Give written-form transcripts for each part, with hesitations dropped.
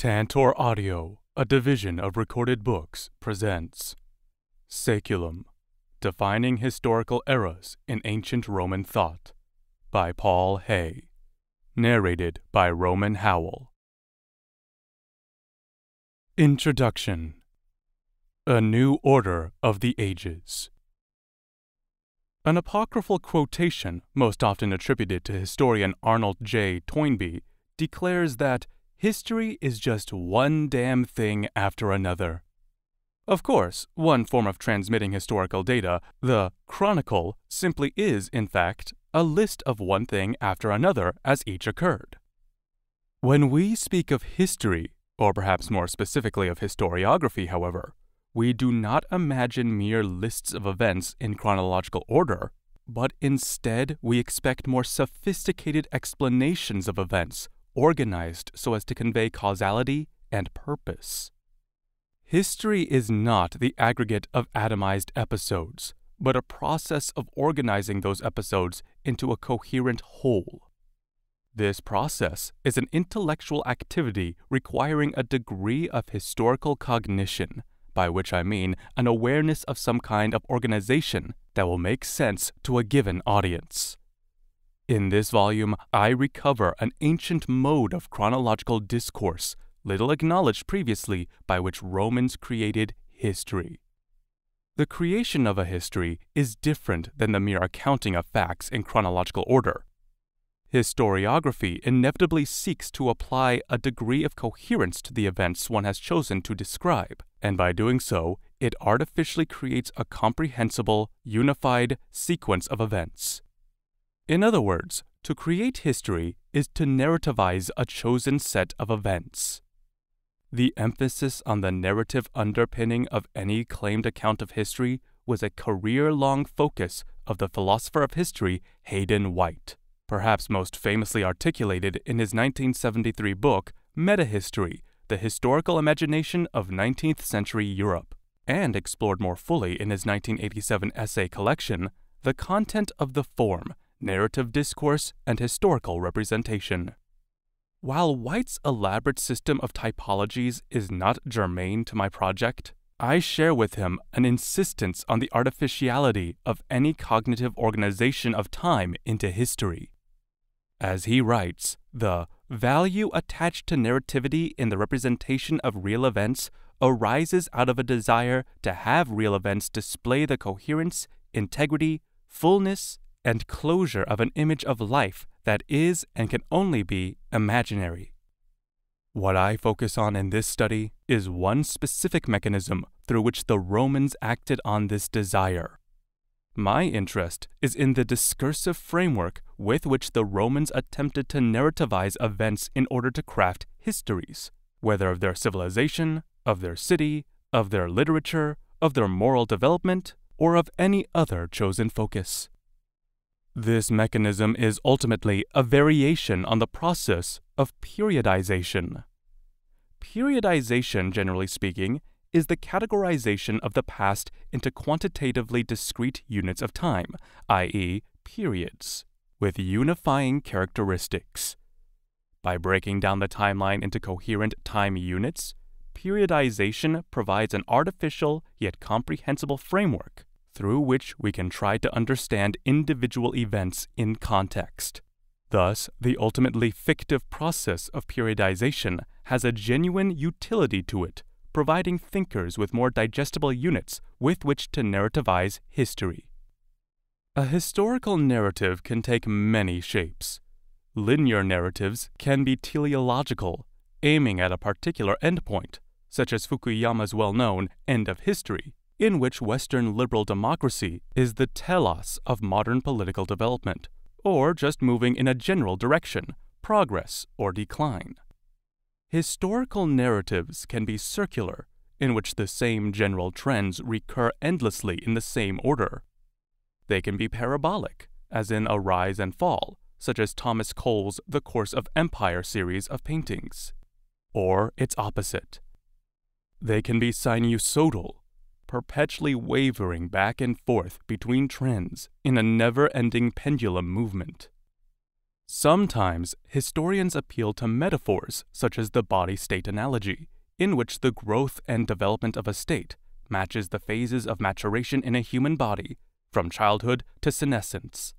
Tantor Audio, a division of Recorded Books, presents Saeculum, Defining Historical Eras in Ancient Roman Thought, by Paul Hay. Narrated by Roman Howell. Introduction. A New Order of the Ages. An apocryphal quotation, most often attributed to historian Arnold J. Toynbee, declares that history is just one damn thing after another. Of course, one form of transmitting historical data, the chronicle, simply is, in fact, a list of one thing after another as each occurred. When we speak of history, or perhaps more specifically of historiography, however, we do not imagine mere lists of events in chronological order, but instead we expect more sophisticated explanations of events, organized so as to convey causality and purpose. History is not the aggregate of atomized episodes, but a process of organizing those episodes into a coherent whole. This process is an intellectual activity requiring a degree of historical cognition, by which I mean an awareness of some kind of organization that will make sense to a given audience. In this volume, I recover an ancient mode of chronological discourse, little acknowledged previously, by which Romans created history. The creation of a history is different than the mere accounting of facts in chronological order. Historiography inevitably seeks to apply a degree of coherence to the events one has chosen to describe, and by doing so, it artificially creates a comprehensible, unified sequence of events. In other words, to create history is to narrativize a chosen set of events. The emphasis on the narrative underpinning of any claimed account of history was a career-long focus of the philosopher of history Hayden White, perhaps most famously articulated in his 1973 book, Metahistory, The Historical Imagination of 19th Century Europe, and explored more fully in his 1987 essay collection, The Content of the Form, Narrative Discourse and Historical Representation. While White's elaborate system of typologies is not germane to my project, I share with him an insistence on the artificiality of any cognitive organization of time into history. As he writes, the value attached to narrativity in the representation of real events arises out of a desire to have real events display the coherence, integrity, fullness, and closure of an image of life that is and can only be imaginary. What I focus on in this study is one specific mechanism through which the Romans acted on this desire. My interest is in the discursive framework with which the Romans attempted to narrativize events in order to craft histories, whether of their civilization, of their city, of their literature, of their moral development, or of any other chosen focus. This mechanism is ultimately a variation on the process of periodization. Periodization, generally speaking, is the categorization of the past into quantitatively discrete units of time, i.e., periods, with unifying characteristics. By breaking down the timeline into coherent time units, periodization provides an artificial yet comprehensible framework through which we can try to understand individual events in context. Thus, the ultimately fictive process of periodization has a genuine utility to it, providing thinkers with more digestible units with which to narrativize history. A historical narrative can take many shapes. Linear narratives can be teleological, aiming at a particular endpoint, such as Fukuyama's well-known End of History, in which Western liberal democracy is the telos of modern political development, or just moving in a general direction, progress or decline. Historical narratives can be circular, in which the same general trends recur endlessly in the same order. They can be parabolic, as in A Rise and Fall, such as Thomas Cole's The Course of Empire series of paintings, or its opposite. They can be sinusoidal, perpetually wavering back and forth between trends in a never-ending pendulum movement. Sometimes, historians appeal to metaphors such as the body-state analogy, in which the growth and development of a state matches the phases of maturation in a human body, from childhood to senescence.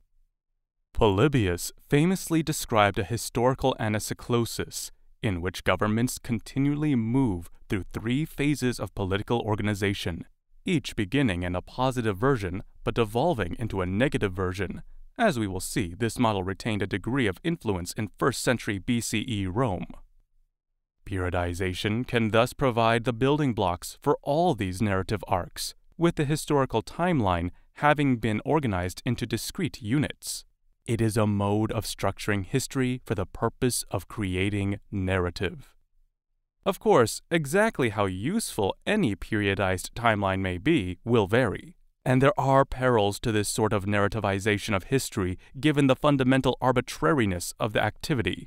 Polybius famously described a historical anacyclosis, in which governments continually move through 3 phases of political organization, each beginning in a positive version but devolving into a negative version. As we will see, this model retained a degree of influence in 1st century BCE Rome. Periodization can thus provide the building blocks for all these narrative arcs, with the historical timeline having been organized into discrete units. It is a mode of structuring history for the purpose of creating narrative. Of course, exactly how useful any periodized timeline may be will vary, and there are perils to this sort of narrativization of history given the fundamental arbitrariness of the activity.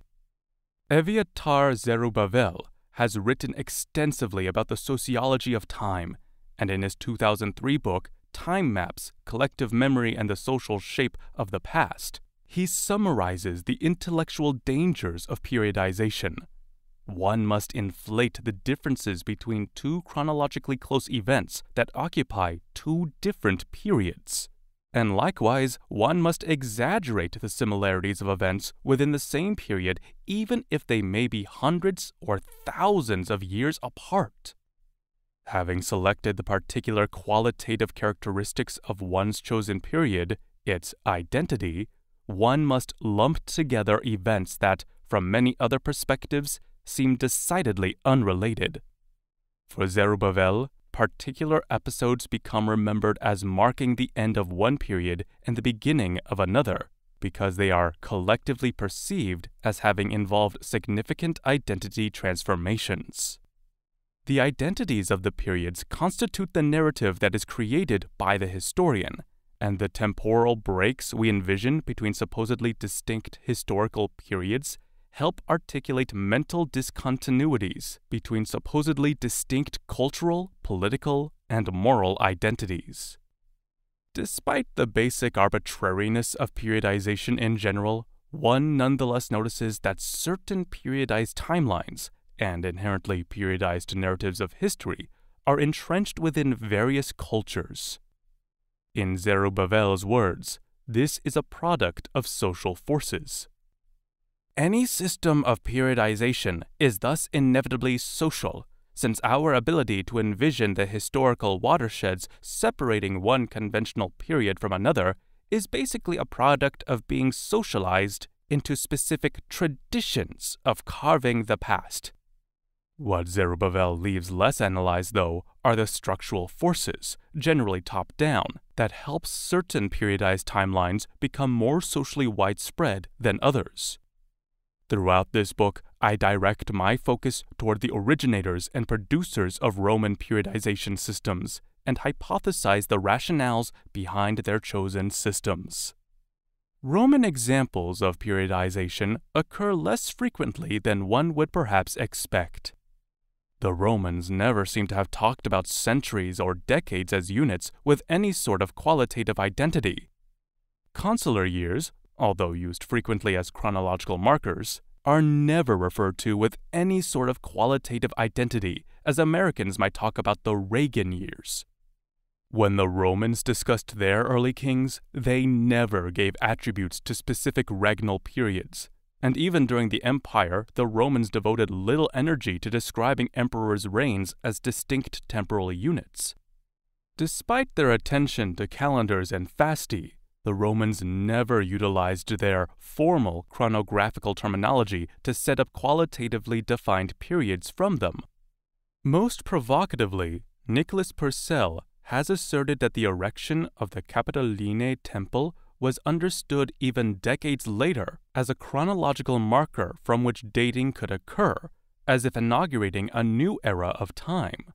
Eviatar Zerubbabel has written extensively about the sociology of time, and in his 2003 book, Time Maps, Collective Memory and the Social Shape of the Past, he summarizes the intellectual dangers of periodization. One must inflate the differences between 2 chronologically close events that occupy 2 different periods. And likewise, one must exaggerate the similarities of events within the same period even if they may be hundreds or thousands of years apart. Having selected the particular qualitative characteristics of one's chosen period, its identity, one must lump together events that, from many other perspectives, seem decidedly unrelated. For Zerubbabel, particular episodes become remembered as marking the end of one period and the beginning of another, because they are collectively perceived as having involved significant identity transformations. The identities of the periods constitute the narrative that is created by the historian, and the temporal breaks we envision between supposedly distinct historical periods help articulate mental discontinuities between supposedly distinct cultural, political, and moral identities. Despite the basic arbitrariness of periodization in general, one nonetheless notices that certain periodized timelines and inherently periodized narratives of history are entrenched within various cultures. In Zerubbabel's words, this is a product of social forces. Any system of periodization is thus inevitably social, since our ability to envision the historical watersheds separating one conventional period from another is basically a product of being socialized into specific traditions of carving the past. What Zerubbabel leaves less analyzed, though, are the structural forces, generally top-down, that help certain periodized timelines become more socially widespread than others. Throughout this book, I direct my focus toward the originators and producers of Roman periodization systems and hypothesize the rationales behind their chosen systems. Roman examples of periodization occur less frequently than one would perhaps expect. The Romans never seem to have talked about centuries or decades as units with any sort of qualitative identity. Consular years, although used frequently as chronological markers, are never referred to with any sort of qualitative identity, as Americans might talk about the Reagan years. When the Romans discussed their early kings, they never gave attributes to specific regnal periods, and even during the Empire, the Romans devoted little energy to describing emperors' reigns as distinct temporal units. Despite their attention to calendars and fasti, the Romans never utilized their formal chronographical terminology to set up qualitatively defined periods from them. Most provocatively, Nicholas Purcell has asserted that the erection of the Capitoline Temple was understood even decades later as a chronological marker from which dating could occur, as if inaugurating a new era of time.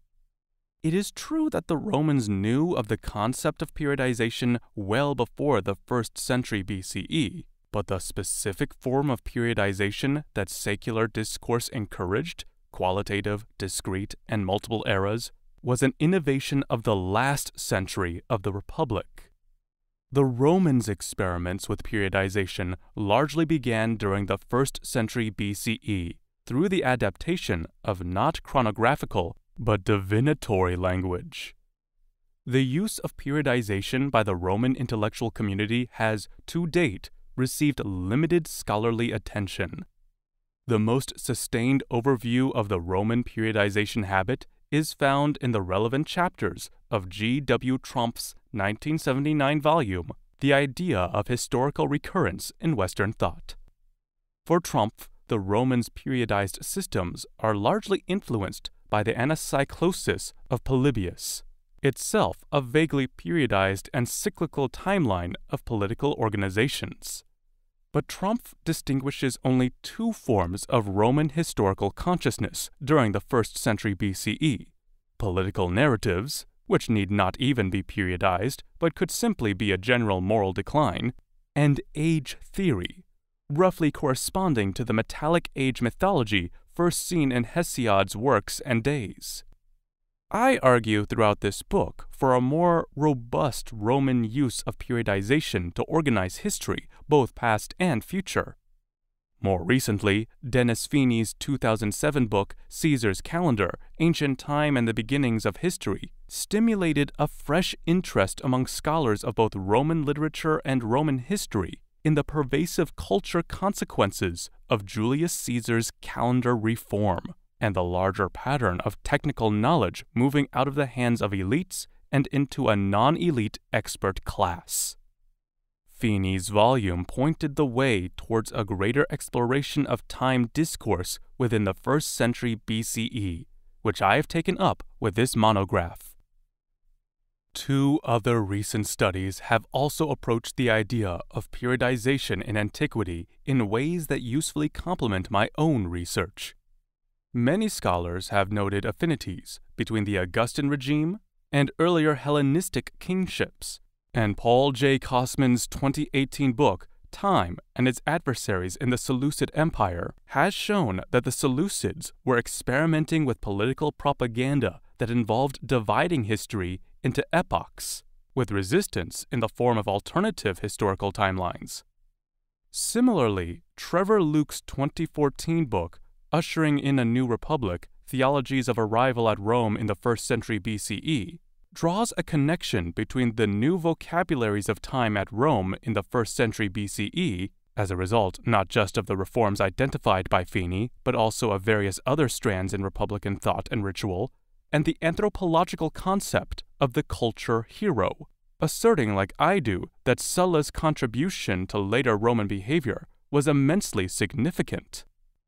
It is true that the Romans knew of the concept of periodization well before the 1st century BCE, but the specific form of periodization that secular discourse encouraged, qualitative, discrete, and multiple eras, was an innovation of the last century of the Republic. The Romans' experiments with periodization largely began during the 1st century BCE through the adaptation of not chronographical but divinatory language. The use of periodization by the Roman intellectual community has, to date, received limited scholarly attention. The most sustained overview of the Roman periodization habit is found in the relevant chapters of G. W. Tromp's 1979 volume, The Idea of Historical Recurrence in Western Thought. For Tromp, the Romans' periodized systems are largely influenced by the anacyclosis of Polybius, itself a vaguely periodized and cyclical timeline of political organizations. But Tromp distinguishes only two forms of Roman historical consciousness during the 1st century BCE: political narratives, which need not even be periodized, but could simply be a general moral decline, and age theory, roughly corresponding to the metallic age mythology first seen in Hesiod's works and days. I argue throughout this book for a more robust Roman use of periodization to organize history, both past and future. More recently, Dennis Feeney's 2007 book, Caesar's Calendar, Ancient Time and the Beginnings of History, stimulated a fresh interest among scholars of both Roman literature and Roman history in the pervasive culture consequences of Julius Caesar's calendar reform and the larger pattern of technical knowledge moving out of the hands of elites and into a non-elite expert class. Feeney's volume pointed the way towards a greater exploration of time discourse within the 1st century BCE, which I have taken up with this monograph. Two other recent studies have also approached the idea of periodization in antiquity in ways that usefully complement my own research. Many scholars have noted affinities between the Augustan regime and earlier Hellenistic kingships, and Paul J. Kosman's 2018 book, Time and Its Adversaries in the Seleucid Empire, has shown that the Seleucids were experimenting with political propaganda that involved dividing history into epochs, with resistance in the form of alternative historical timelines. Similarly, Trevor Luke's 2014 book, Ushering in a New Republic, Theologies of Arrival at Rome in the 1st century BCE, draws a connection between the new vocabularies of time at Rome in the 1st century BCE, as a result not just of the reforms identified by Feeney, but also of various other strands in Republican thought and ritual, and the anthropological concept of the culture hero, asserting like I do that Sulla's contribution to later Roman behavior was immensely significant.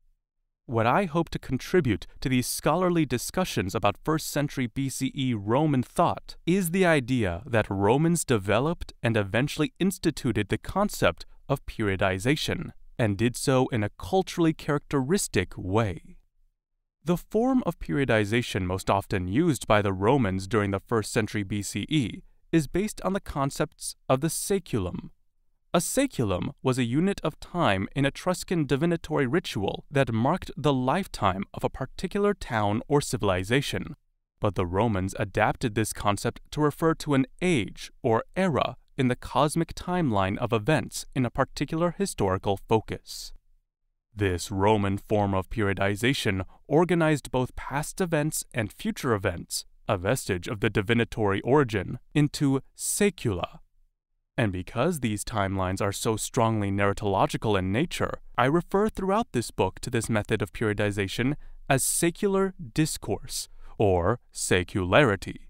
What I hope to contribute to these scholarly discussions about 1st century BCE Roman thought is the idea that Romans developed and eventually instituted the concept of periodization, and did so in a culturally characteristic way. The form of periodization most often used by the Romans during the 1st century BCE is based on the concepts of the Saeculum. A saeculum was a unit of time in Etruscan divinatory ritual that marked the lifetime of a particular town or civilization, but the Romans adapted this concept to refer to an age or era in the cosmic timeline of events in a particular historical focus. This Roman form of periodization organized both past events and future events, a vestige of the divinatory origin, into saecula. And because these timelines are so strongly narratological in nature, I refer throughout this book to this method of periodization as saecular discourse, or saecularity.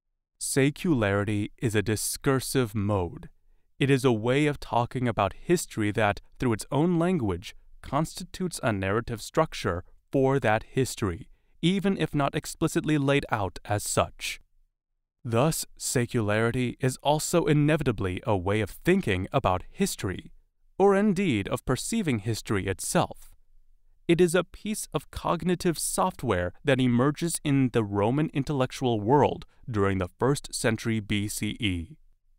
Saecularity is a discursive mode. It is a way of talking about history that, through its own language, constitutes a narrative structure for that history, even if not explicitly laid out as such. Thus, saecularity is also inevitably a way of thinking about history, or indeed of perceiving history itself. It is a piece of cognitive software that emerges in the Roman intellectual world during the 1st century BCE.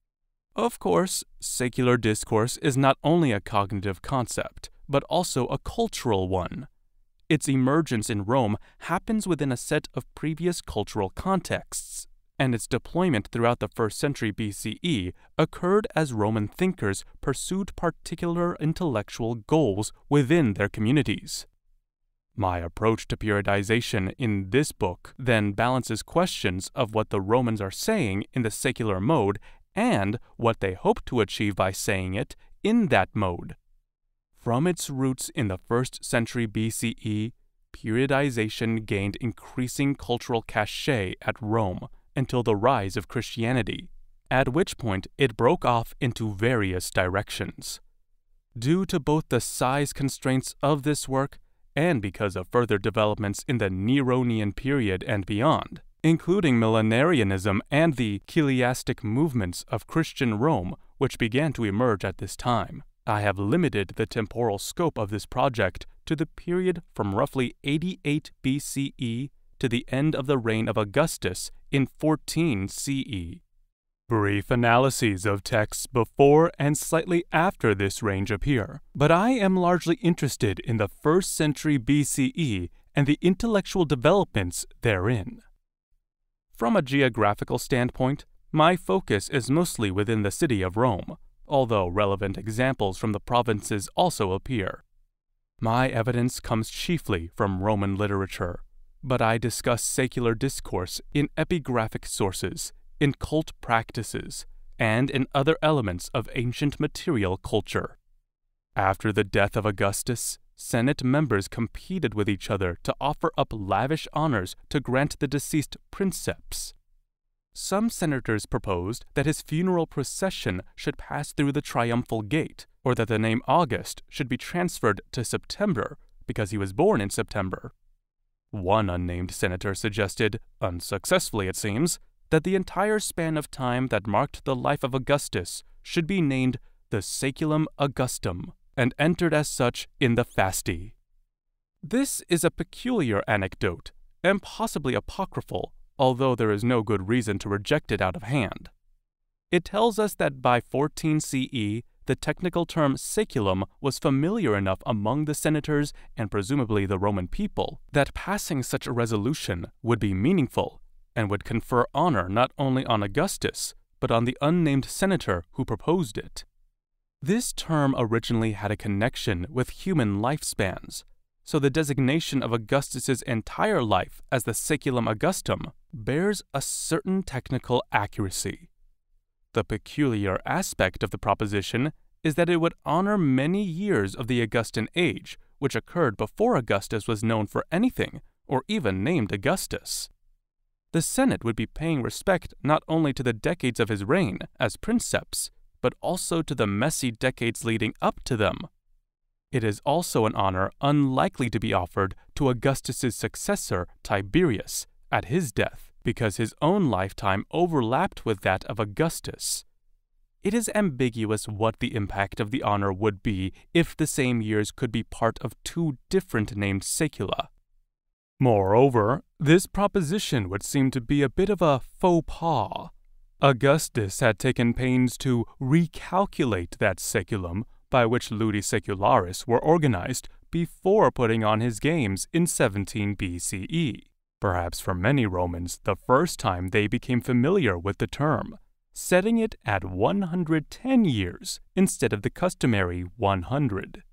Of course, saecular discourse is not only a cognitive concept, but also a cultural one. Its emergence in Rome happens within a set of previous cultural contexts, and its deployment throughout the 1st century BCE occurred as Roman thinkers pursued particular intellectual goals within their communities. My approach to periodization in this book then balances questions of what the Romans are saying in the secular mode and what they hope to achieve by saying it in that mode. From its roots in the 1st century BCE, periodization gained increasing cultural cachet at Rome until the rise of Christianity, at which point it broke off into various directions. Due to both the size constraints of this work and because of further developments in the Neronian period and beyond, including millenarianism and the chiliastic movements of Christian Rome, which began to emerge at this time, I have limited the temporal scope of this project to the period from roughly 88 BCE to the end of the reign of Augustus in 14 CE. Brief analyses of texts before and slightly after this range appear, but I am largely interested in the 1st century BCE and the intellectual developments therein. From a geographical standpoint, my focus is mostly within the city of Rome, although relevant examples from the provinces also appear. My evidence comes chiefly from Roman literature, but I discuss secular discourse in epigraphic sources, in cult practices, and in other elements of ancient material culture. After the death of Augustus, Senate members competed with each other to offer up lavish honors to grant the deceased princeps. Some senators proposed that his funeral procession should pass through the triumphal gate, or that the name August should be transferred to September because he was born in September. One unnamed senator suggested, unsuccessfully it seems, that the entire span of time that marked the life of Augustus should be named the Saeculum Augustum and entered as such in the Fasti. This is a peculiar anecdote and possibly apocryphal, although there is no good reason to reject it out of hand. It tells us that by 14 CE, the technical term saeculum was familiar enough among the senators and presumably the Roman people that passing such a resolution would be meaningful and would confer honor not only on Augustus, but on the unnamed senator who proposed it. This term originally had a connection with human lifespans, so the designation of Augustus's entire life as the Saeculum Augustum bears a certain technical accuracy. The peculiar aspect of the proposition is that it would honor many years of the Augustan age, which occurred before Augustus was known for anything, or even named Augustus. The Senate would be paying respect not only to the decades of his reign as princeps, but also to the messy decades leading up to them. It is also an honor unlikely to be offered to Augustus's successor, Tiberius, at his death, because his own lifetime overlapped with that of Augustus. It is ambiguous what the impact of the honor would be if the same years could be part of two different named saecula. Moreover, this proposition would seem to be a bit of a faux pas. Augustus had taken pains to recalculate that saeculum by which ludi saecularis were organized before putting on his games in 17 BCE. Perhaps for many Romans, the first time they became familiar with the term, setting it at 110 years instead of the customary 100.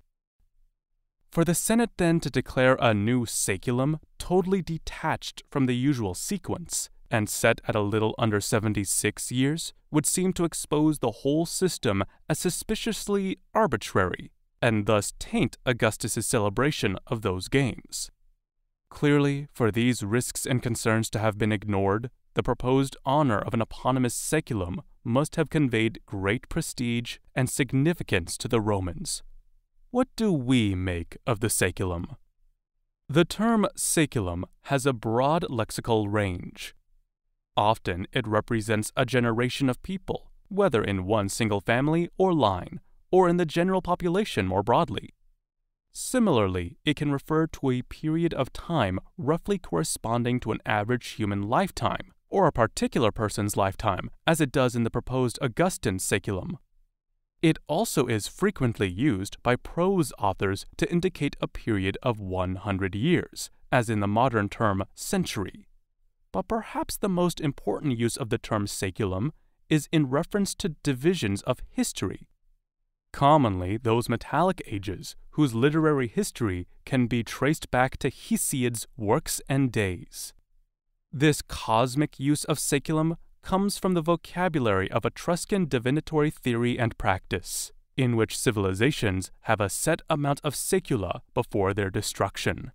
For the Senate then to declare a new saeculum totally detached from the usual sequence and set at a little under 76 years would seem to expose the whole system as suspiciously arbitrary, and thus taint Augustus's celebration of those games. Clearly, for these risks and concerns to have been ignored, the proposed honor of an eponymous saeculum must have conveyed great prestige and significance to the Romans. What do we make of the saeculum? The term saeculum has a broad lexical range. Often it represents a generation of people, whether in one single family or line, or in the general population more broadly. Similarly, it can refer to a period of time roughly corresponding to an average human lifetime, or a particular person's lifetime, as it does in the proposed Augustan saeculum. It also is frequently used by prose authors to indicate a period of 100 years, as in the modern term century. but perhaps the most important use of the term saeculum is in reference to divisions of history. Commonly, those metallic ages whose literary history can be traced back to Hesiod's works and days. This cosmic use of saeculum comes from the vocabulary of Etruscan divinatory theory and practice, in which civilizations have a set amount of saecula before their destruction.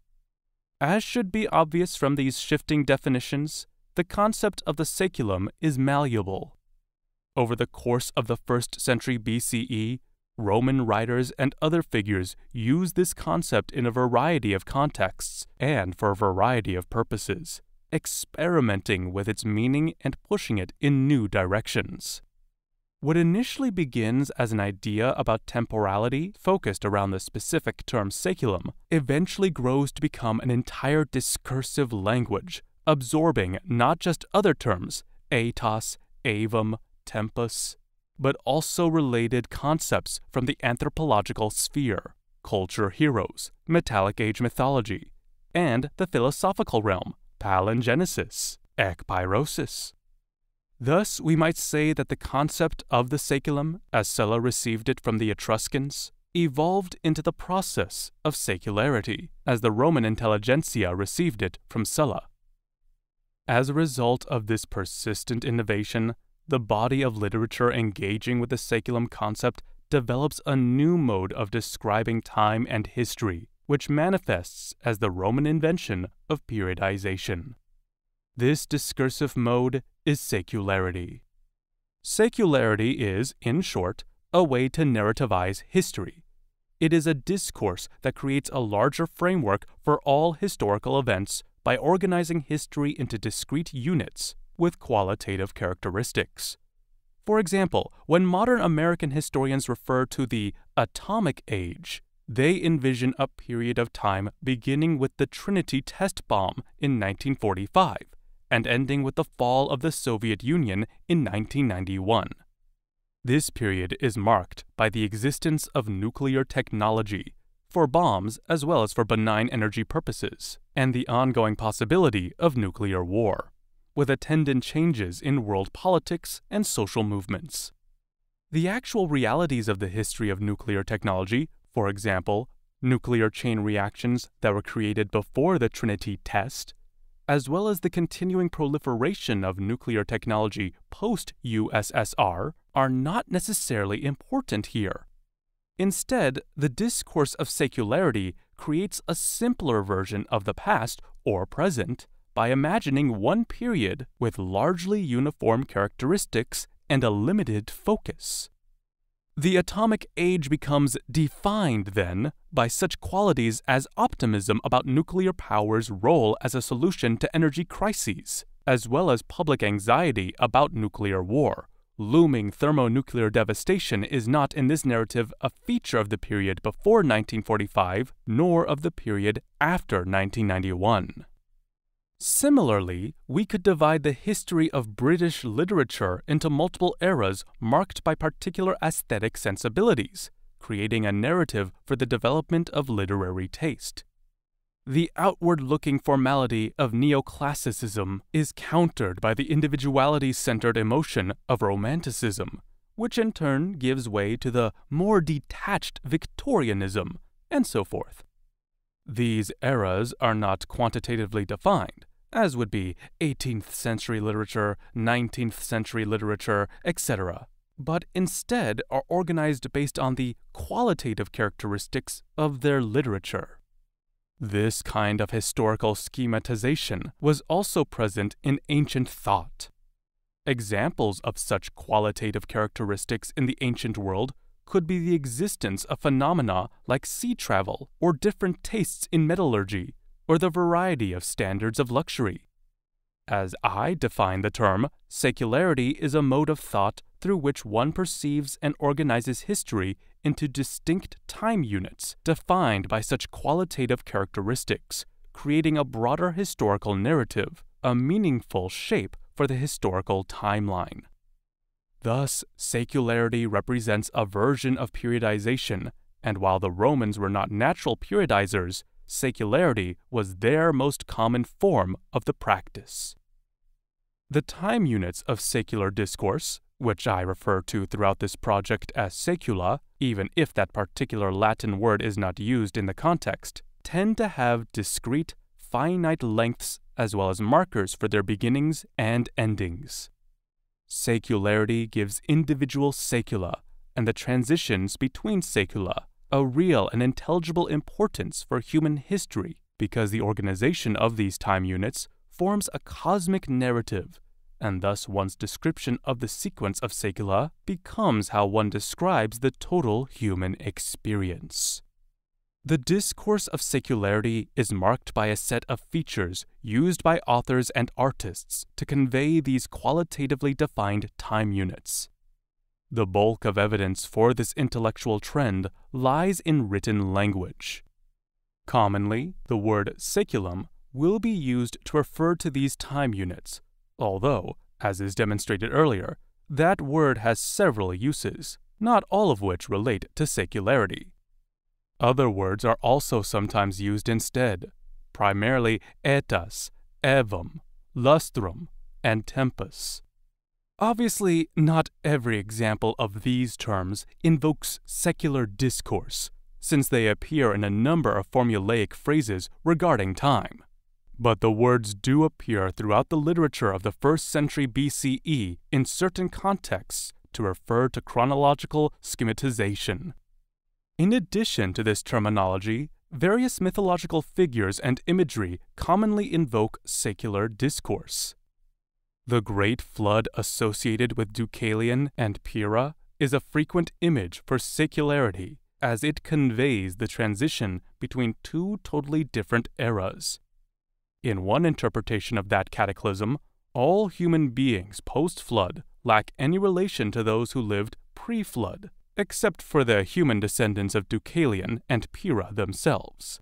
As should be obvious from these shifting definitions, the concept of the saeculum is malleable. Over the course of the 1st century BCE, Roman writers and other figures use this concept in a variety of contexts and for a variety of purposes, experimenting with its meaning and pushing it in new directions. What initially begins as an idea about temporality focused around the specific term saeculum eventually grows to become an entire discursive language, absorbing not just other terms, aetos, avum, tempus, but also related concepts from the anthropological sphere, culture heroes, metallic age mythology, and the philosophical realm, palingenesis, ekpyrosis. Thus, we might say that the concept of the saeculum, as Sulla received it from the Etruscans, evolved into the process of saecularity, as the Roman intelligentsia received it from Sulla. As a result of this persistent innovation, the body of literature engaging with the saeculum concept develops a new mode of describing time and history, which manifests as the Roman invention of periodization. This discursive mode is saecularity. Saecularity is, in short, a way to narrativize history. It is a discourse that creates a larger framework for all historical events by organizing history into discrete units with qualitative characteristics. For example, when modern American historians refer to the atomic age, they envision a period of time beginning with the Trinity test bomb in 1945 and ending with the fall of the Soviet Union in 1991. This period is marked by the existence of nuclear technology, for bombs as well as for benign energy purposes, and the ongoing possibility of nuclear war, with attendant changes in world politics and social movements. The actual realities of the history of nuclear technology, for example, nuclear chain reactions that were created before the Trinity test, as well as the continuing proliferation of nuclear technology post-USSR, are not necessarily important here. Instead, the discourse of saecularity creates a simpler version of the past or present by imagining one period with largely uniform characteristics and a limited focus. The atomic age becomes defined, then, by such qualities as optimism about nuclear power's role as a solution to energy crises, as well as public anxiety about nuclear war. Looming thermonuclear devastation is not in this narrative a feature of the period before 1945, nor of the period after 1991. Similarly, we could divide the history of British literature into multiple eras marked by particular aesthetic sensibilities, creating a narrative for the development of literary taste. The outward-looking formality of neoclassicism is countered by the individuality-centered emotion of Romanticism, which in turn gives way to the more detached Victorianism, and so forth. These eras are not quantitatively defined, as would be 18th century literature, 19th century literature, etc., but instead are organized based on the qualitative characteristics of their literature. This kind of historical schematization was also present in ancient thought. Examples of such qualitative characteristics in the ancient world could be the existence of phenomena like sea travel or different tastes in metallurgy, or the variety of standards of luxury. As I define the term, saecularity is a mode of thought through which one perceives and organizes history into distinct time units defined by such qualitative characteristics, creating a broader historical narrative, a meaningful shape for the historical timeline. Thus, saecularity represents a version of periodization, and while the Romans were not natural periodizers, saecularity was their most common form of the practice. The time units of secular discourse, which I refer to throughout this project as saecula, even if that particular Latin word is not used in the context, tend to have discrete, finite lengths as well as markers for their beginnings and endings. Saecularity gives individual saecula, and the transitions between saecula, a real and intelligible importance for human history because the organization of these time units forms a cosmic narrative, and thus one's description of the sequence of saecula becomes how one describes the total human experience. The discourse of saecularity is marked by a set of features used by authors and artists to convey these qualitatively defined time units. The bulk of evidence for this intellectual trend lies in written language. Commonly, the word saeculum will be used to refer to these time units, although, as is demonstrated earlier, that word has several uses, not all of which relate to saecularity. Other words are also sometimes used instead, primarily etas, evum, lustrum, and tempus. Obviously, not every example of these terms invokes secular discourse, since they appear in a number of formulaic phrases regarding time. But the words do appear throughout the literature of the 1st century BCE in certain contexts to refer to chronological schematization. In addition to this terminology, various mythological figures and imagery commonly invoke secular discourse. The Great Flood associated with Deucalion and Pyrrha is a frequent image for secularity, as it conveys the transition between two totally different eras. In one interpretation of that cataclysm, all human beings post-flood lack any relation to those who lived pre-flood, except for the human descendants of Deucalion and Pyrrha themselves.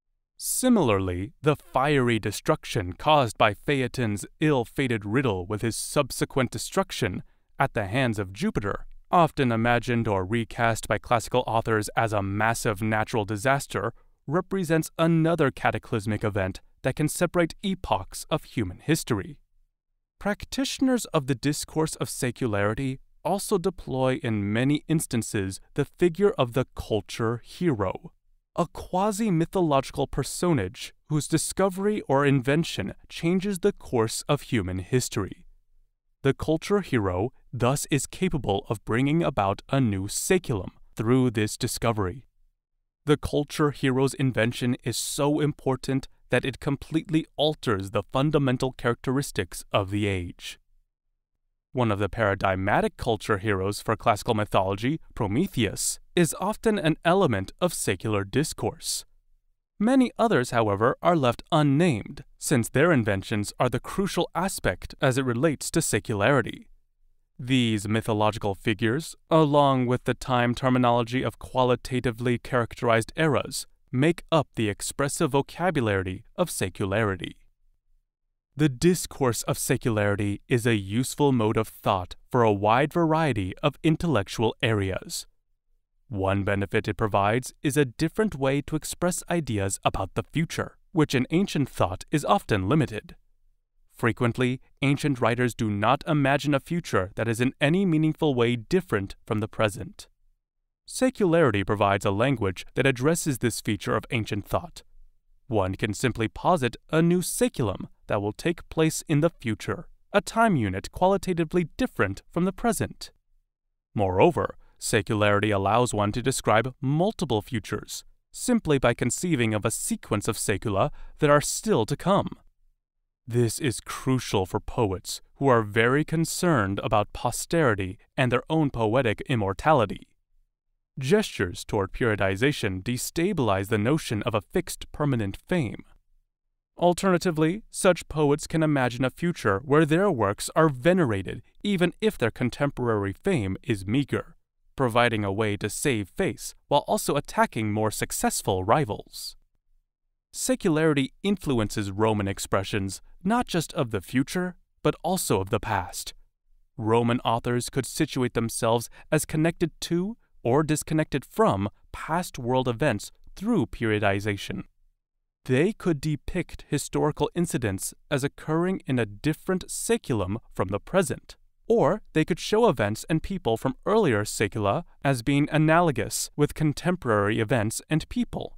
Similarly, the fiery destruction caused by Phaeton's ill-fated riddle with his subsequent destruction at the hands of Jupiter, often imagined or recast by classical authors as a massive natural disaster, represents another cataclysmic event that can separate epochs of human history. Practitioners of the discourse of saecularity also deploy in many instances the figure of the culture hero, a quasi-mythological personage whose discovery or invention changes the course of human history. The culture hero thus is capable of bringing about a new saeculum through this discovery. The culture hero's invention is so important that it completely alters the fundamental characteristics of the age. One of the paradigmatic culture heroes for classical mythology, Prometheus, is often an element of secular discourse. Many others, however, are left unnamed, since their inventions are the crucial aspect as it relates to saecularity. These mythological figures, along with the time terminology of qualitatively characterized eras, make up the expressive vocabulary of saecularity. The discourse of saecularity is a useful mode of thought for a wide variety of intellectual areas. One benefit it provides is a different way to express ideas about the future, which in ancient thought is often limited. Frequently, ancient writers do not imagine a future that is in any meaningful way different from the present. Saecularity provides a language that addresses this feature of ancient thought. One can simply posit a new saeculum that will take place in the future, a time unit qualitatively different from the present. Moreover, saecularity allows one to describe multiple futures, simply by conceiving of a sequence of saecula that are still to come. This is crucial for poets who are very concerned about posterity and their own poetic immortality. Gestures toward periodization destabilize the notion of a fixed permanent fame. Alternatively, such poets can imagine a future where their works are venerated even if their contemporary fame is meager, providing a way to save face while also attacking more successful rivals. Saecularity influences Roman expressions not just of the future, but also of the past. Roman authors could situate themselves as connected to or disconnected from past world events through periodization. They could depict historical incidents as occurring in a different saeculum from the present, or they could show events and people from earlier saecula as being analogous with contemporary events and people.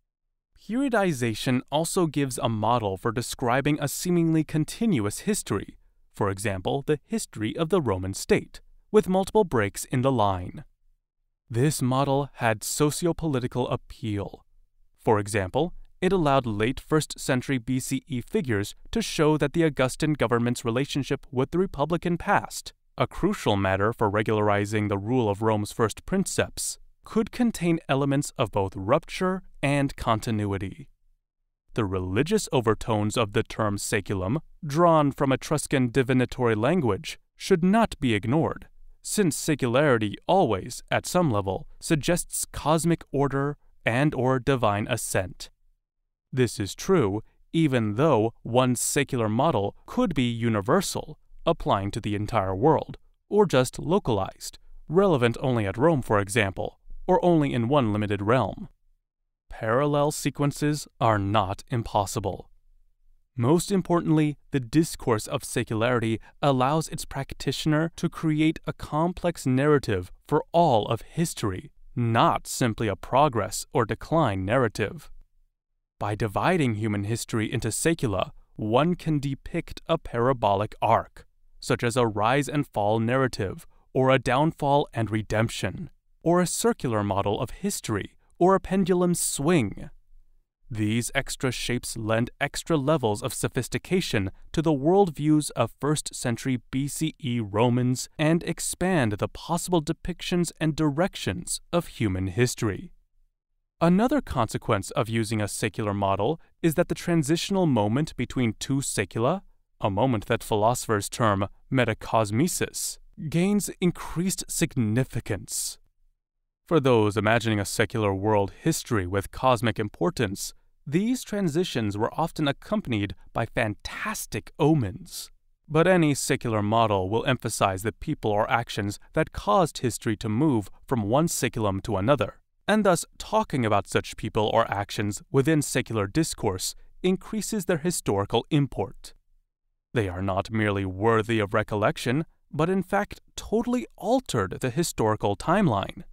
Periodization also gives a model for describing a seemingly continuous history, for example, the history of the Roman state, with multiple breaks in the line. This model had sociopolitical appeal. For example, it allowed late 1st century BCE figures to show that the Augustan government's relationship with the Republican past, a crucial matter for regularizing the rule of Rome's first princeps, could contain elements of both rupture and continuity. The religious overtones of the term saeculum, drawn from Etruscan divinatory language, should not be ignored, since saecularity always, at some level, suggests cosmic order and/or divine ascent. This is true even though one saecular model could be universal, applying to the entire world, or just localized, relevant only at Rome, for example, or only in one limited realm. Parallel sequences are not impossible. Most importantly, the discourse of saecularity allows its practitioner to create a complex narrative for all of history, not simply a progress or decline narrative. By dividing human history into saecula, one can depict a parabolic arc, such as a rise and fall narrative, or a downfall and redemption, or a circular model of history, or a pendulum swing. These extra shapes lend extra levels of sophistication to the worldviews of 1st century BCE Romans and expand the possible depictions and directions of human history. Another consequence of using a saecular model is that the transitional moment between two saecula, a moment that philosophers term metacosmesis, gains increased significance. For those imagining a secular world history with cosmic importance, these transitions were often accompanied by fantastic omens. But any secular model will emphasize the people or actions that caused history to move from one saeculum to another, and thus talking about such people or actions within secular discourse increases their historical import. They are not merely worthy of recollection, but in fact totally altered the historical timeline.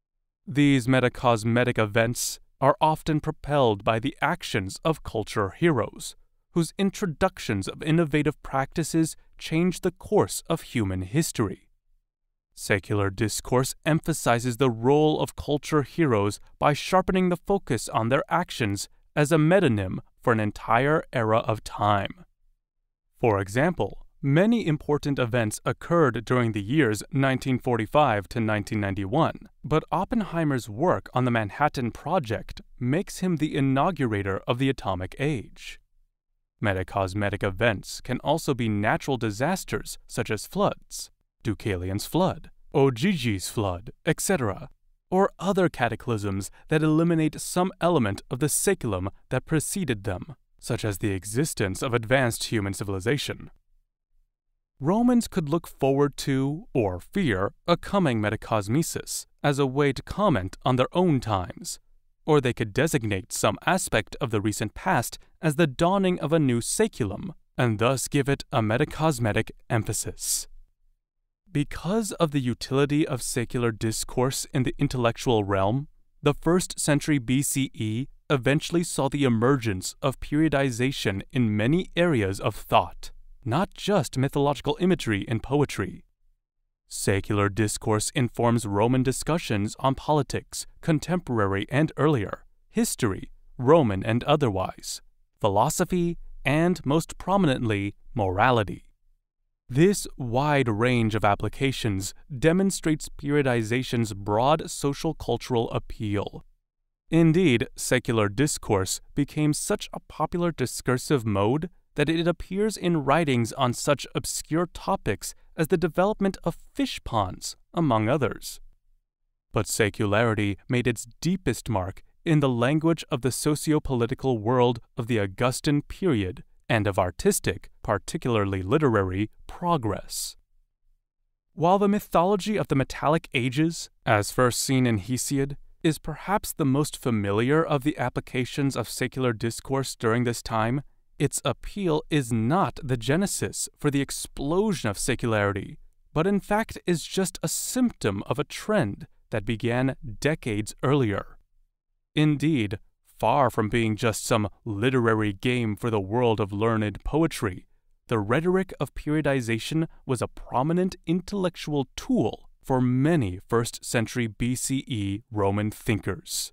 These metacosmetic events are often propelled by the actions of culture heroes, whose introductions of innovative practices change the course of human history. Secular discourse emphasizes the role of culture heroes by sharpening the focus on their actions as a metonym for an entire era of time. For example, many important events occurred during the years 1945 to 1991, but Oppenheimer's work on the Manhattan Project makes him the inaugurator of the atomic age. Metacosmetic events can also be natural disasters such as floods, Deucalion's flood, Ogigi's flood, etc., or other cataclysms that eliminate some element of the saeculum that preceded them, such as the existence of advanced human civilization. Romans could look forward to, or fear, a coming metacosmesis as a way to comment on their own times, or they could designate some aspect of the recent past as the dawning of a new saeculum, and thus give it a metacosmetic emphasis. Because of the utility of secular discourse in the intellectual realm, the 1st century BCE eventually saw the emergence of periodization in many areas of thought, not just mythological imagery in poetry. Secular discourse informs Roman discussions on politics, contemporary and earlier, history, Roman and otherwise, philosophy, and most prominently, morality. This wide range of applications demonstrates periodization's broad social-cultural appeal. Indeed, secular discourse became such a popular discursive mode that it appears in writings on such obscure topics as the development of fish ponds, among others. But secularity made its deepest mark in the language of the socio-political world of the Augustan period and of artistic, particularly literary, progress. While the mythology of the metallic ages, as first seen in Hesiod, is perhaps the most familiar of the applications of secular discourse during this time, its appeal is not the genesis for the explosion of secularity, but in fact is just a symptom of a trend that began decades earlier. Indeed, far from being just some literary game for the world of learned poetry, the rhetoric of periodization was a prominent intellectual tool for many 1st century BCE Roman thinkers.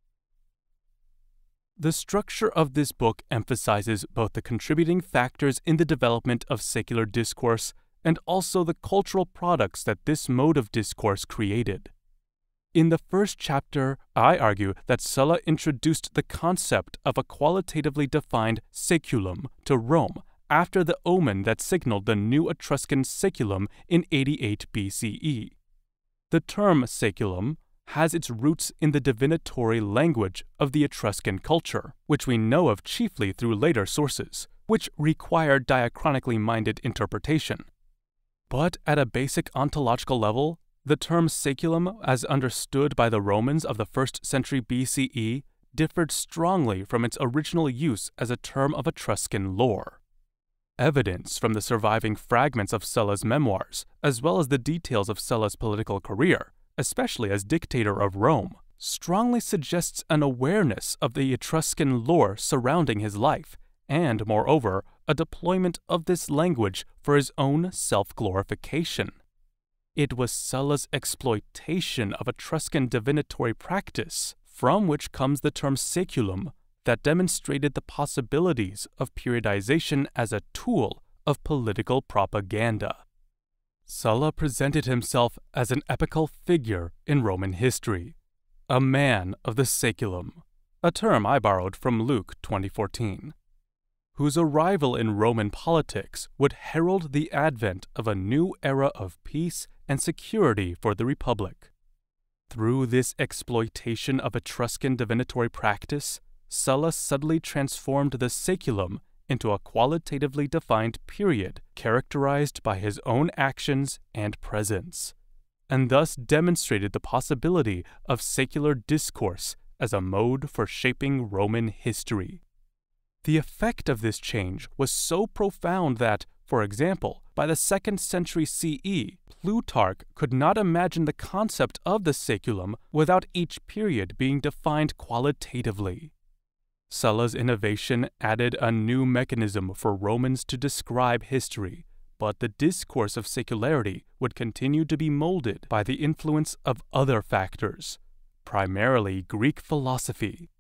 The structure of this book emphasizes both the contributing factors in the development of secular discourse and also the cultural products that this mode of discourse created. In the first chapter, I argue that Sulla introduced the concept of a qualitatively defined saeculum to Rome after the omen that signaled the new Etruscan Saeculum in 88 BCE. The term saeculum has its roots in the divinatory language of the Etruscan culture, which we know of chiefly through later sources, which require diachronically minded interpretation. But at a basic ontological level, the term saeculum, as understood by the Romans of the 1st century BCE, differed strongly from its original use as a term of Etruscan lore. Evidence from the surviving fragments of Sulla's memoirs, as well as the details of Sulla's political career, especially as dictator of Rome, strongly suggests an awareness of the Etruscan lore surrounding his life, and, moreover, a deployment of this language for his own self-glorification. It was Sulla's exploitation of Etruscan divinatory practice, from which comes the term saeculum, that demonstrated the possibilities of periodization as a tool of political propaganda. Sulla presented himself as an epochal figure in Roman history, a man of the saeculum, a term I borrowed from Luke 20:14, whose arrival in Roman politics would herald the advent of a new era of peace and security for the Republic. Through this exploitation of Etruscan divinatory practice, Sulla subtly transformed the saeculum into a qualitatively defined period characterized by his own actions and presence, and thus demonstrated the possibility of secular discourse as a mode for shaping Roman history. The effect of this change was so profound that, for example, by the 2nd century CE, Plutarch could not imagine the concept of the saeculum without each period being defined qualitatively. Sulla's innovation added a new mechanism for Romans to describe history, but the discourse of secularity would continue to be molded by the influence of other factors, primarily Greek philosophy.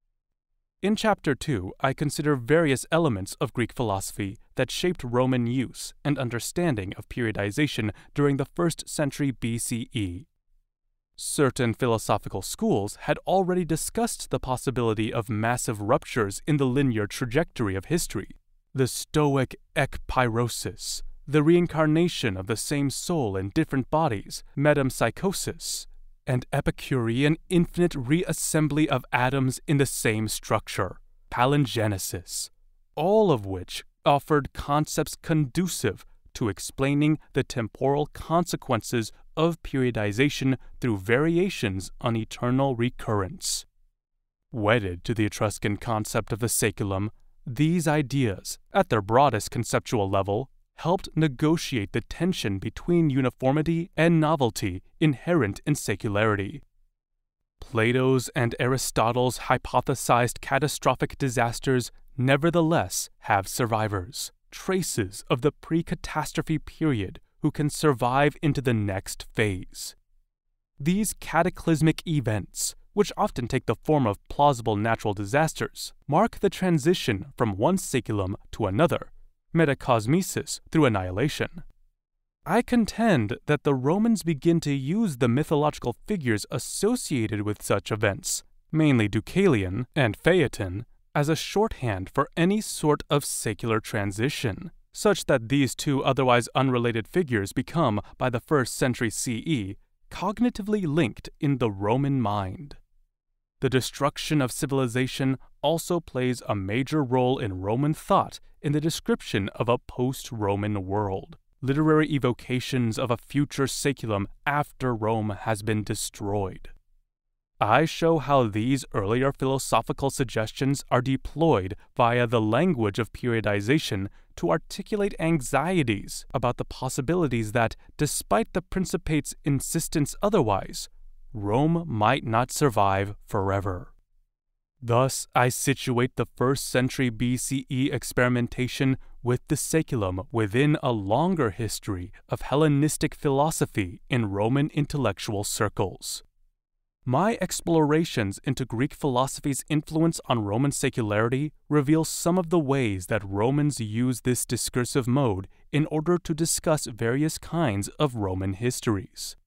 In Chapter 2, I consider various elements of Greek philosophy that shaped Roman use and understanding of periodization during the 1st century BCE. Certain philosophical schools had already discussed the possibility of massive ruptures in the linear trajectory of history. The Stoic ekpyrosis, the reincarnation of the same soul in different bodies, metempsychosis, and Epicurean infinite reassembly of atoms in the same structure, palingenesis, all of which offered concepts conducive to explaining the temporal consequences of periodization through variations on eternal recurrence. Wedded to the Etruscan concept of the saeculum, these ideas, at their broadest conceptual level, helped negotiate the tension between uniformity and novelty inherent in secularity. Plato's and Aristotle's hypothesized catastrophic disasters nevertheless have survivors, traces of the pre-catastrophe period who can survive into the next phase. These cataclysmic events, which often take the form of plausible natural disasters, mark the transition from one saeculum to another, metacosmesis through annihilation. I contend that the Romans begin to use the mythological figures associated with such events, mainly Deucalion and Phaeton, as a shorthand for any sort of secular transition, such that these two otherwise unrelated figures become, by the 1st century CE, cognitively linked in the Roman mind. The destruction of civilization also plays a major role in Roman thought in the description of a post-Roman world, literary evocations of a future saeculum after Rome has been destroyed. I show how these earlier philosophical suggestions are deployed via the language of periodization to articulate anxieties about the possibilities that, despite the Principate's insistence otherwise, Rome might not survive forever. Thus, I situate the 1st century BCE experimentation with the Saeculum within a longer history of Hellenistic philosophy in Roman intellectual circles. My explorations into Greek philosophy's influence on Roman secularity reveal some of the ways that Romans use this discursive mode in order to discuss various kinds of Roman histories.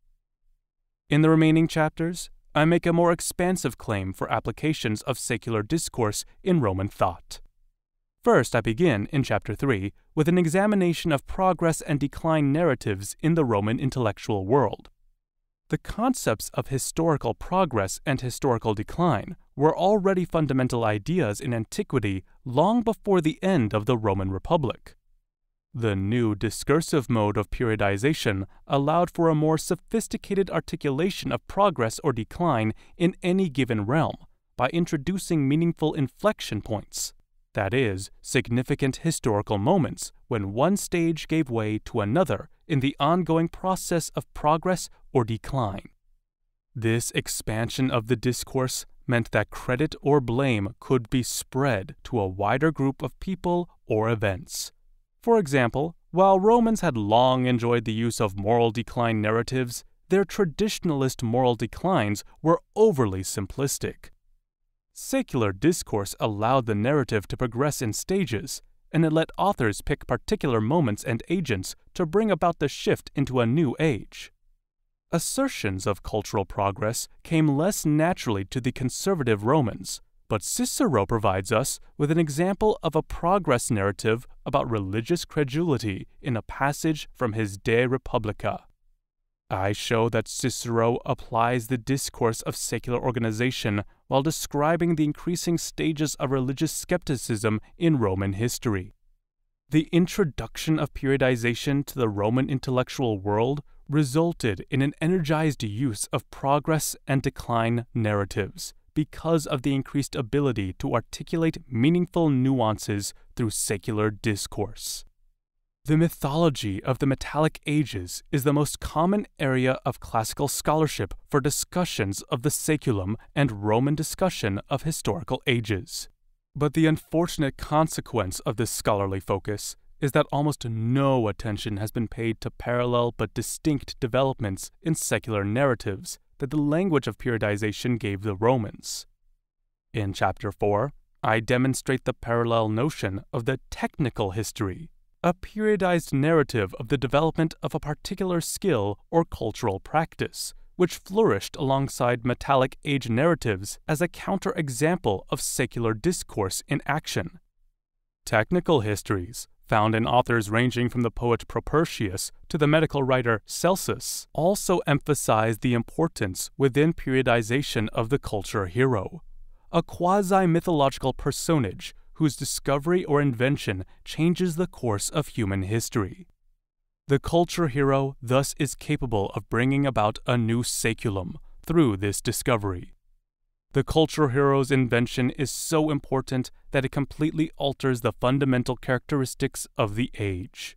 In the remaining chapters, I make a more expansive claim for applications of secular discourse in Roman thought. First, I begin, in Chapter 3, with an examination of progress and decline narratives in the Roman intellectual world. The concepts of historical progress and historical decline were already fundamental ideas in antiquity long before the end of the Roman Republic. The new discursive mode of periodization allowed for a more sophisticated articulation of progress or decline in any given realm by introducing meaningful inflection points, that is, significant historical moments when one stage gave way to another in the ongoing process of progress or decline. This expansion of the discourse meant that credit or blame could be spread to a wider group of people or events. For example, while Romans had long enjoyed the use of moral decline narratives, their traditionalist moral declines were overly simplistic. Secular discourse allowed the narrative to progress in stages, and it let authors pick particular moments and agents to bring about the shift into a new age. Assertions of cultural progress came less naturally to the conservative Romans, but Cicero provides us with an example of a progress narrative about religious credulity in a passage from his De Republica. I show that Cicero applies the discourse of secular organization while describing the increasing stages of religious skepticism in Roman history. The introduction of periodization to the Roman intellectual world resulted in an energized use of progress and decline narratives because of the increased ability to articulate meaningful nuances through secular discourse. The mythology of the metallic ages is the most common area of classical scholarship for discussions of the Saeculum and Roman discussion of historical ages. But the unfortunate consequence of this scholarly focus is that almost no attention has been paid to parallel but distinct developments in secular narratives that the language of periodization gave the Romans. In Chapter 4, I demonstrate the parallel notion of the technical history, a periodized narrative of the development of a particular skill or cultural practice, which flourished alongside metallic age narratives as a counterexample of secular discourse in action. Technical histories, found in authors ranging from the poet Propertius to the medical writer Celsus, also emphasize the importance within periodization of the culture hero, a quasi-mythological personage whose discovery or invention changes the course of human history. The culture hero thus is capable of bringing about a new Saeculum through this discovery. The culture hero's invention is so important that it completely alters the fundamental characteristics of the age.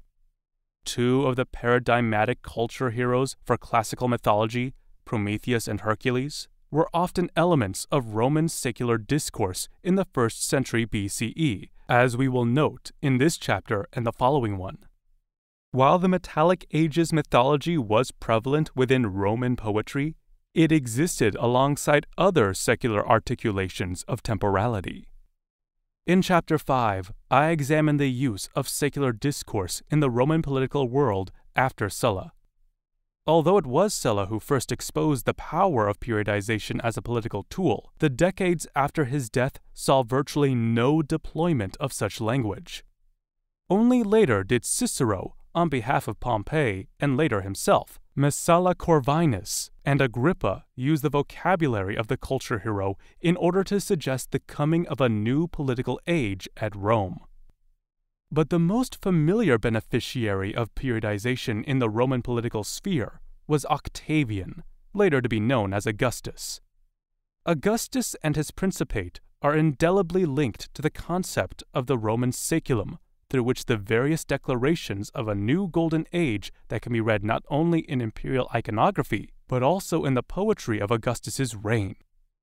Two of the paradigmatic culture heroes for classical mythology, Prometheus and Hercules, were often elements of Roman secular discourse in the 1st century BCE, as we will note in this chapter and the following one. While the metallic ages mythology was prevalent within Roman poetry, it existed alongside other secular articulations of temporality. In Chapter 5, I examine the use of secular discourse in the Roman political world after Sulla. Although it was Sulla who first exposed the power of periodization as a political tool, the decades after his death saw virtually no deployment of such language. Only later did Cicero, on behalf of Pompey and later himself, Messala Corvinus, and Agrippa use the vocabulary of the culture hero in order to suggest the coming of a new political age at Rome. But the most familiar beneficiary of periodization in the Roman political sphere was Octavian, later to be known as Augustus. Augustus and his principate are indelibly linked to the concept of the Roman Saeculum, through which the various declarations of a new golden age that can be read not only in imperial iconography, but also in the poetry of Augustus's reign.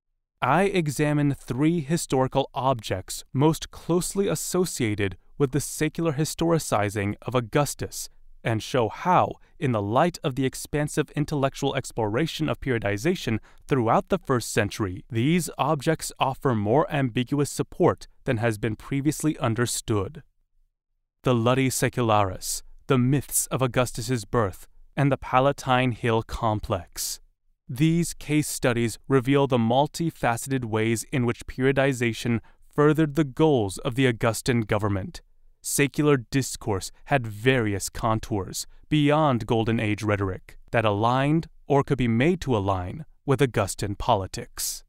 I examine 3 historical objects most closely associated with the secular historicizing of Augustus, and show how, in the light of the expansive intellectual exploration of periodization throughout the 1st century, these objects offer more ambiguous support than has been previously understood. The Ludi Secularis, the myths of Augustus's birth, and the Palatine Hill complex. These case studies reveal the multifaceted ways in which periodization furthered the goals of the Augustan government. Secular discourse had various contours beyond Golden Age rhetoric that aligned or could be made to align with Augustan politics.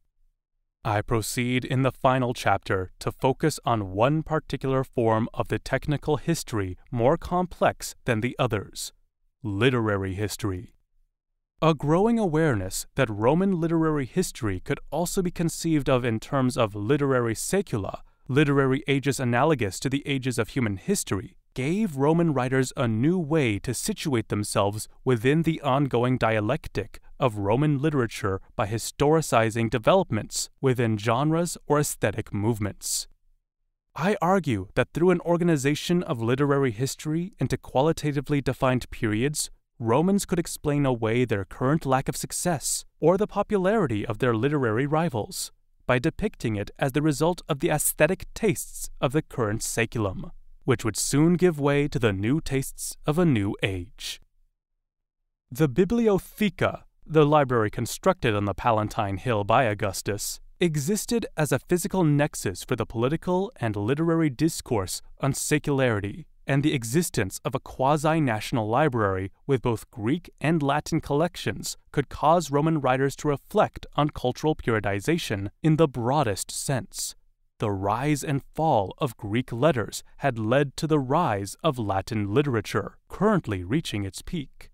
I proceed in the final chapter to focus on one particular form of the technical history more complex than the others: literary history. A growing awareness that Roman literary history could also be conceived of in terms of literary saecula, literary ages analogous to the ages of human history, gave Roman writers a new way to situate themselves within the ongoing dialectic of Roman literature by historicizing developments within genres or aesthetic movements. I argue that through an organization of literary history into qualitatively defined periods, Romans could explain away their current lack of success or the popularity of their literary rivals by depicting it as the result of the aesthetic tastes of the current Saeculum, which would soon give way to the new tastes of a new age. The Bibliotheca, the library constructed on the Palatine Hill by Augustus, existed as a physical nexus for the political and literary discourse on secularity, and the existence of a quasi-national library with both Greek and Latin collections could cause Roman writers to reflect on cultural periodization in the broadest sense. The rise and fall of Greek letters had led to the rise of Latin literature, currently reaching its peak.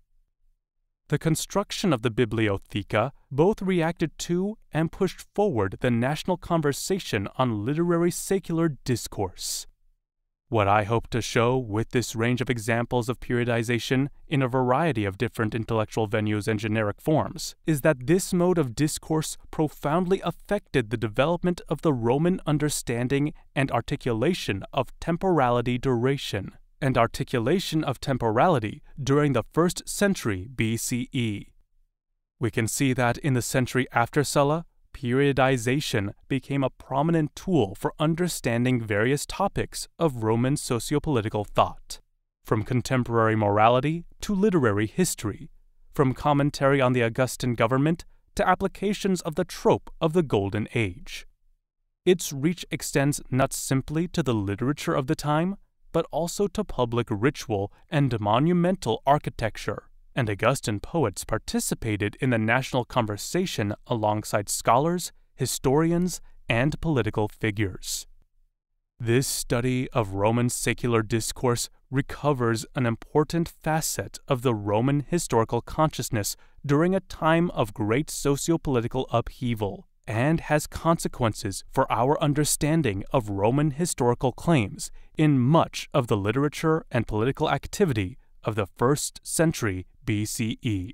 The construction of the Bibliotheca both reacted to and pushed forward the national conversation on literary secular discourse. What I hope to show with this range of examples of periodization in a variety of different intellectual venues and generic forms is that this mode of discourse profoundly affected the development of the Roman understanding and articulation of temporality duration, and articulation of temporality during the 1st century BCE. We can see that in the century after Sulla, periodization became a prominent tool for understanding various topics of Roman sociopolitical thought, from contemporary morality to literary history, from commentary on the Augustan government to applications of the trope of the Golden Age. Its reach extends not simply to the literature of the time, but also to public ritual and monumental architecture, and Augustan poets participated in the national conversation alongside scholars, historians, and political figures. This study of Roman secular discourse recovers an important facet of the Roman historical consciousness during a time of great sociopolitical upheaval, and has consequences for our understanding of Roman historical claims in much of the literature and political activity of the 1st century BCE.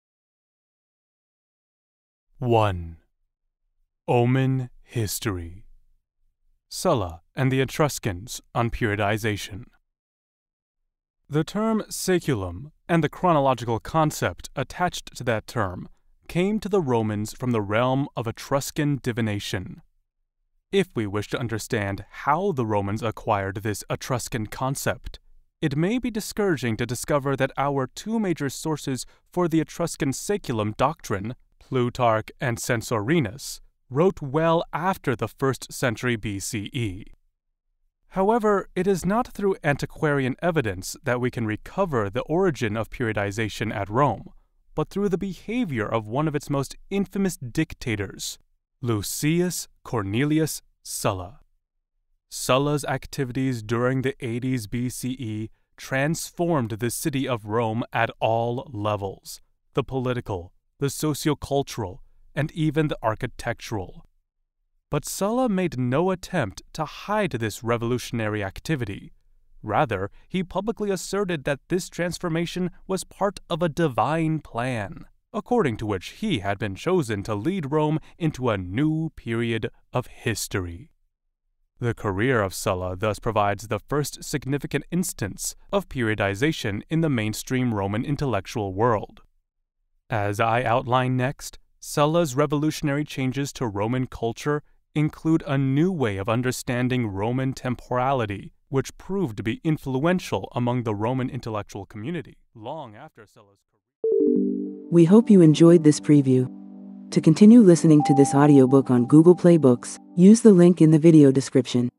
1. Omen History. Sulla and the Etruscans on Periodization. The term Saeculum and the chronological concept attached to that term came to the Romans from the realm of Etruscan divination. If we wish to understand how the Romans acquired this Etruscan concept, it may be discouraging to discover that our 2 major sources for the Etruscan Saeculum doctrine, Plutarch and Censorinus, wrote well after the 1st century BCE. However, it is not through antiquarian evidence that we can recover the origin of periodization at Rome, but through the behavior of one of its most infamous dictators, Lucius Cornelius Sulla. Sulla's activities during the 80s BCE transformed the city of Rome at all levels: the political, the sociocultural, and even the architectural. But Sulla made no attempt to hide this revolutionary activity. Rather, he publicly asserted that this transformation was part of a divine plan, according to which he had been chosen to lead Rome into a new period of history. The career of Sulla thus provides the first significant instance of periodization in the mainstream Roman intellectual world. As I outline next, Sulla's revolutionary changes to Roman culture include a new way of understanding Roman temporality, which proved to be influential among the Roman intellectual community long after Sulla's career. We hope you enjoyed this preview. To continue listening to this audiobook on Google Play Books, use the link in the video description.